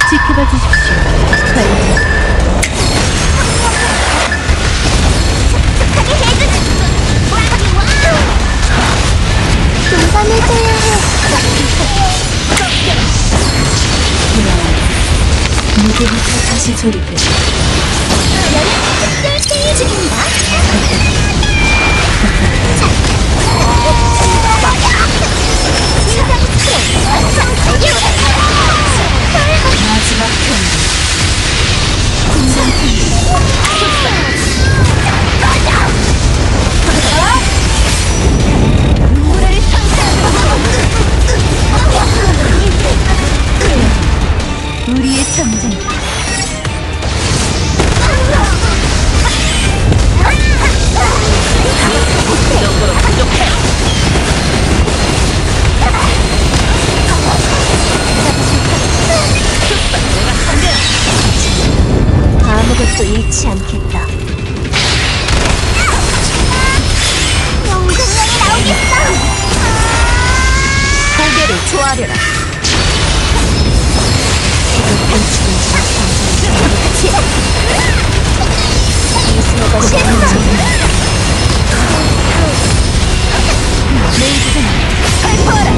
지켜봐 주십시오. 동감을 떠야 해. 무게부터 다시 조립해. 뜰 중입니다. 마지막 편지. 우리의 전쟁. 아무것도 잃지 않겠다. 영생명이 나오겠어. 고개를 조아려라. 이승호가 메이드는 발포하라.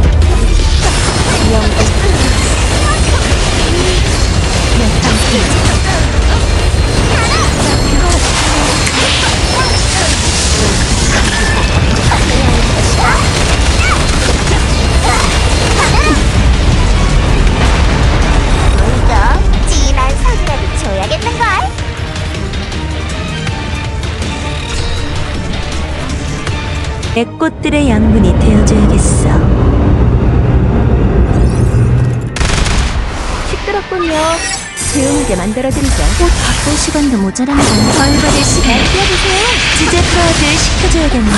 영웅 먼저 진한 선물을 줘야겠는걸? 내 꽃들의 양분이 되어줘야겠어. 시끄럽군요. 조용하게 만들어드리죠. 꽃 바꿀 시간도 모자란다. 벌받을 시간. 뛰어보세요. 주제 파악을 시켜줘야겠네.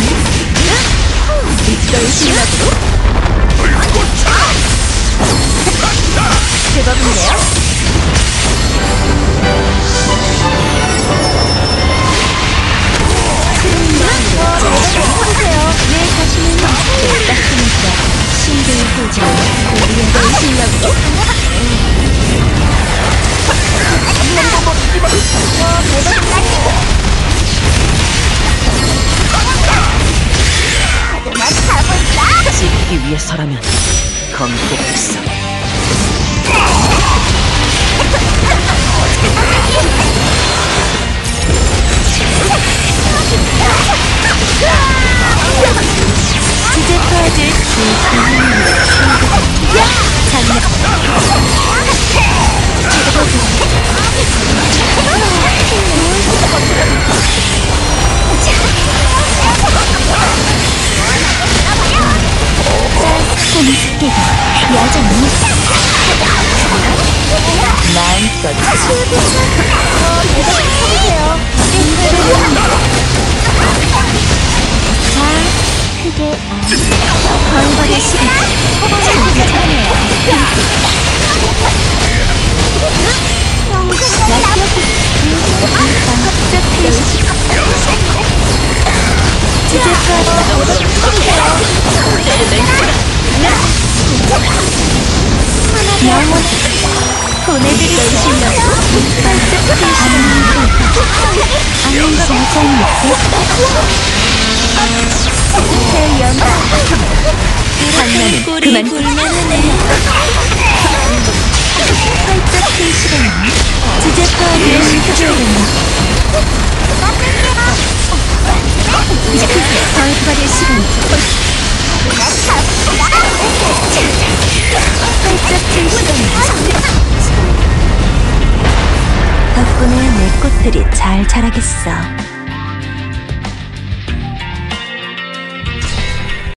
입더의 신나으로 제법인데요? 해보세요. 내 자신은 땄으니까 신들이 보지. 우리의 실력으로 지키기 위해서라면 검토했어. 주제 파악을 장면. 꼼수깨가 여전히 마음껏 해보세요. 자, 크게 벌벌의 시간. 주제 파악 영원 보내드릴 신라고 발뜻 시간 아닌 진짜는 없어. 태연 장난은 그만 불면은 활짝 핀 시간 주제 파악을 시켜줘야겠네. 벌받을 시간 활짝 핀 시간 덕분에 내 꽃들이 잘 자라겠어.